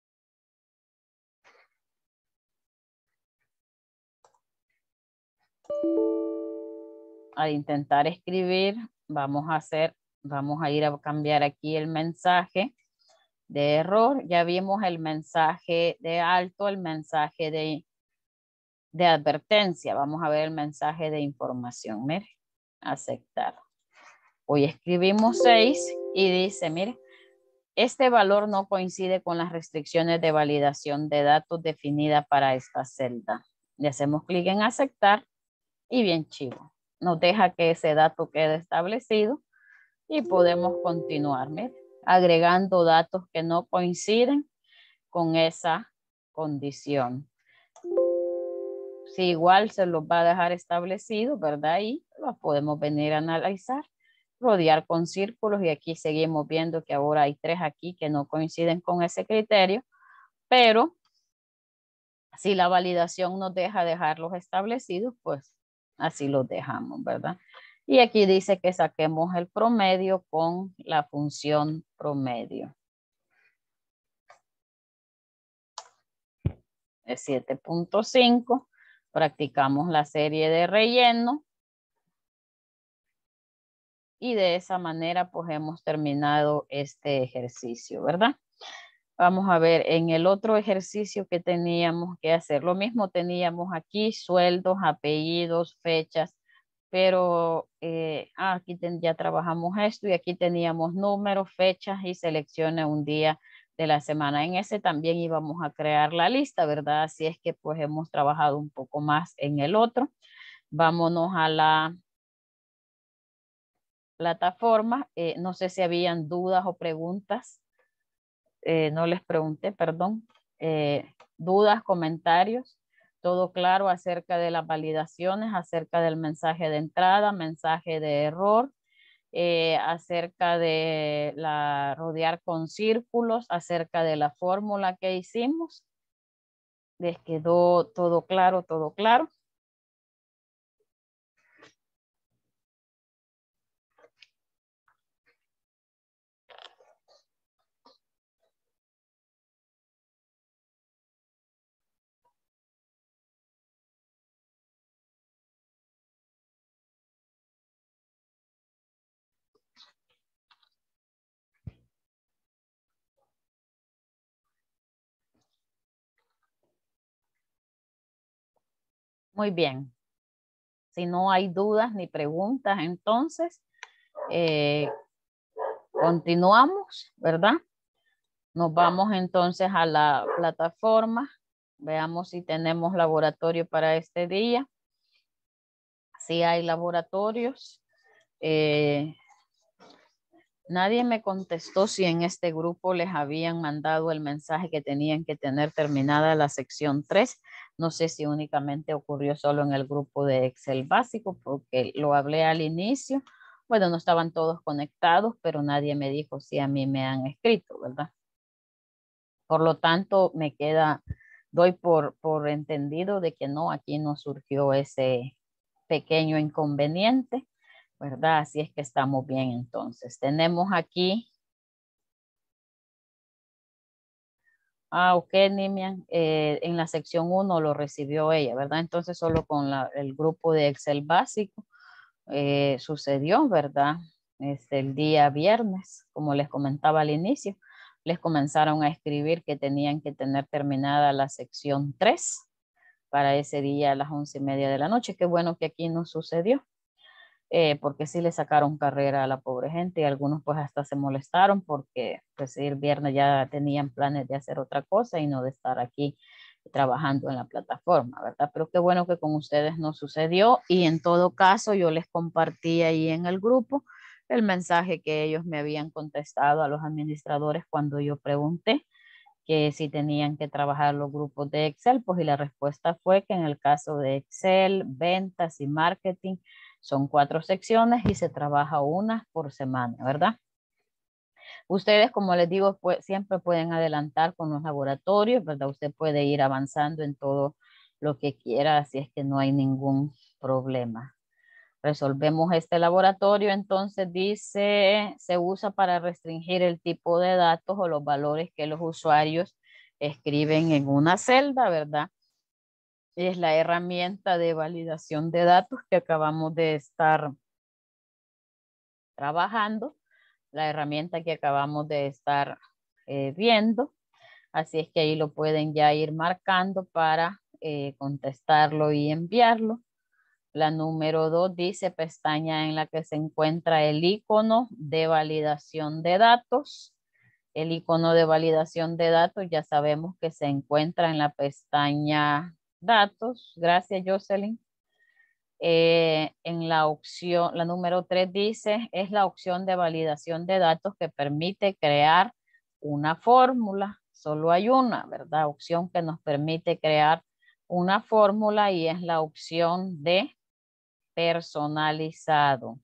Al intentar escribir, vamos a ir a cambiar aquí el mensaje de error. Ya vimos el mensaje de alto, el mensaje de advertencia. Vamos a ver el mensaje de información. Mire, aceptar. Hoy escribimos 6 y dice, mire, este valor no coincide con las restricciones de validación de datos definidas para esta celda. Le hacemos clic en aceptar y bien chivo. Nos deja que ese dato quede establecido y podemos continuar, mire, agregando datos que no coinciden con esa condición. Si igual se los va a dejar establecido, ¿verdad? Y los podemos venir a analizar, rodear con círculos y aquí seguimos viendo que ahora hay 3 aquí que no coinciden con ese criterio, pero si la validación nos deja dejarlos establecidos, pues así los dejamos, ¿verdad? Y aquí dice que saquemos el promedio con la función promedio. Es 7.5. Practicamos la serie de relleno. Y de esa manera pues hemos terminado este ejercicio, ¿verdad? Vamos a ver, en el otro ejercicio que teníamos que hacer, lo mismo teníamos aquí, sueldos, apellidos, fechas, pero aquí ya trabajamos esto y aquí teníamos números, fechas y seleccione un día de la semana. En ese también íbamos a crear la lista, ¿verdad? Así es que pues hemos trabajado un poco más en el otro. Vámonos a la plataforma. No sé si habían dudas o preguntas. No les pregunté, perdón. Dudas, comentarios. Todo claro acerca de las validaciones, acerca del mensaje de entrada, mensaje de error, acerca de rodear con círculos, acerca de la fórmula que hicimos. Les quedó todo claro, todo claro. Muy bien. Si no hay dudas ni preguntas, entonces continuamos, ¿verdad? Nos vamos entonces a la plataforma. Veamos si tenemos laboratorio para este día. Si hay laboratorios. Nadie me contestó si en este grupo les habían mandado el mensaje que tenían que tener terminada la sección 3. No sé si únicamente ocurrió solo en el grupo de Excel básico, porque lo hablé al inicio. Bueno, no estaban todos conectados, pero nadie me dijo si a mí me han escrito, ¿verdad? Por lo tanto, doy por entendido de que no, aquí no surgió ese pequeño inconveniente, ¿verdad? Así es que estamos bien entonces. Tenemos aquí, ok, Nimian, en la sección 1 lo recibió ella, ¿verdad? Entonces solo con el grupo de Excel básico sucedió, ¿verdad? El día viernes, como les comentaba al inicio, les comenzaron a escribir que tenían que tener terminada la sección 3 para ese día a las 11:30 de la noche. Qué bueno que aquí no sucedió, porque sí le sacaron carrera a la pobre gente y algunos pues hasta se molestaron porque pues el viernes ya tenían planes de hacer otra cosa y no de estar aquí trabajando en la plataforma, ¿verdad? Pero qué bueno que con ustedes no sucedió y en todo caso yo les compartí ahí en el grupo el mensaje que ellos me habían contestado a los administradores cuando yo pregunté que si tenían que trabajar los grupos de Excel, pues y la respuesta fue que en el caso de Excel, ventas y marketing Son 4 secciones y se trabaja una por semana, ¿verdad? Ustedes, como les digo, pues, siempre pueden adelantar con los laboratorios, ¿verdad? Usted puede ir avanzando en todo lo que quiera, así es que no hay ningún problema. Resolvemos este laboratorio, entonces dice, se usa para restringir el tipo de datos o los valores que los usuarios escriben en una celda, ¿verdad? Es la herramienta de validación de datos que acabamos de estar trabajando, la herramienta que acabamos de estar viendo. Así es que ahí lo pueden ya ir marcando para contestarlo y enviarlo. La número 2 dice pestaña en la que se encuentra el icono de validación de datos. El icono de validación de datos ya sabemos que se encuentra en la pestaña datos. Gracias, Jocelyn. En la opción, la número 3 dice, es la opción de validación de datos que permite crear una fórmula. Solo hay una, ¿verdad? Opción que nos permite crear una fórmula y es la opción de personalizado.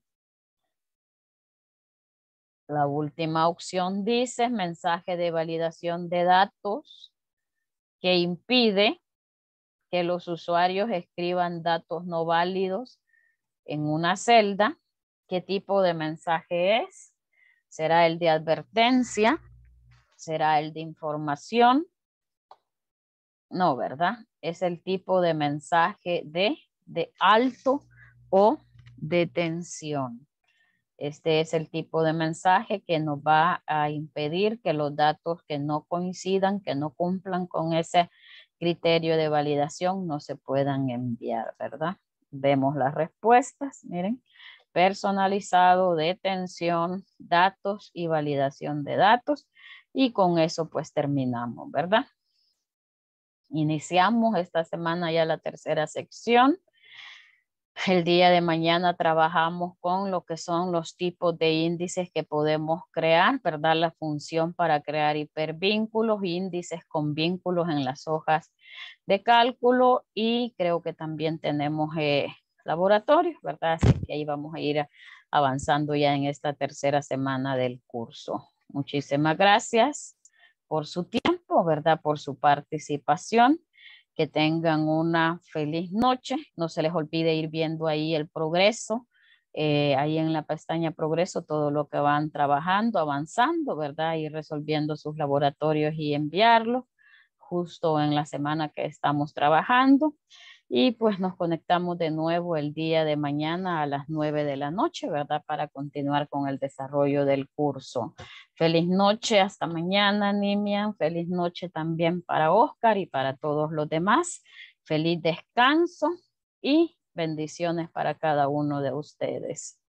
La última opción dice mensaje de validación de datos que impide que los usuarios escriban datos no válidos en una celda. ¿Qué tipo de mensaje es? ¿Será el de advertencia? ¿Será el de información? No, ¿verdad? Es el tipo de mensaje de alto o de tensión. Este es el tipo de mensaje que nos va a impedir que los datos que no coincidan, que no cumplan con ese criterio de validación, no se puedan enviar, ¿verdad? Vemos las respuestas, miren. Personalizado, detención, datos y validación de datos. Y con eso pues terminamos, ¿verdad? Iniciamos esta semana ya la tercera sección. El día de mañana trabajamos con lo que son los tipos de índices que podemos crear, ¿verdad? La función para crear hipervínculos, índices con vínculos en las hojas de cálculo y creo que también tenemos laboratorios, ¿verdad? Así que ahí vamos a ir avanzando ya en esta tercera semana del curso. Muchísimas gracias por su tiempo, ¿verdad? Por su participación. Que tengan una feliz noche. No se les olvide ir viendo ahí el progreso, ahí en la pestaña progreso, todo lo que van trabajando, avanzando, ¿verdad? Y resolviendo sus laboratorios y enviarlos justo en la semana que estamos trabajando. Y pues nos conectamos de nuevo el día de mañana a las 9 de la noche, ¿verdad? Para continuar con el desarrollo del curso. Feliz noche, hasta mañana, Nimian. Feliz noche también para Oscar y para todos los demás. Feliz descanso y bendiciones para cada uno de ustedes.